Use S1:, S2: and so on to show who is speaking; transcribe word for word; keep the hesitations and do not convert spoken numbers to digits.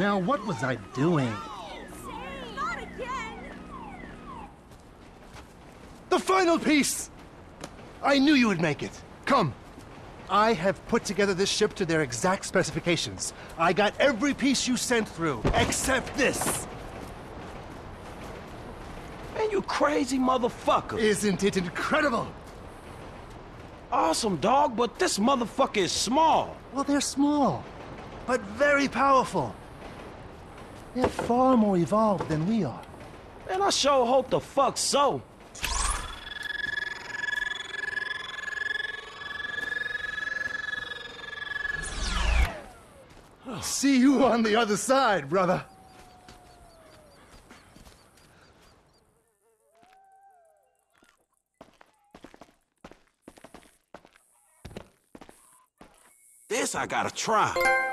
S1: Now, what was I doing?
S2: Not again!
S3: The final piece! I knew you would make it. Come. I have put together this ship to their exact specifications. I got every piece you sent through, except this.
S4: Man, you crazy motherfucker.
S3: Isn't it incredible?
S4: Awesome, dog, but this motherfucker is small.
S3: Well, they're small, but very powerful. They're far more evolved than we are.
S4: Man, I sure hope the fuck so.
S3: See you on the other side, brother.
S4: This I gotta try.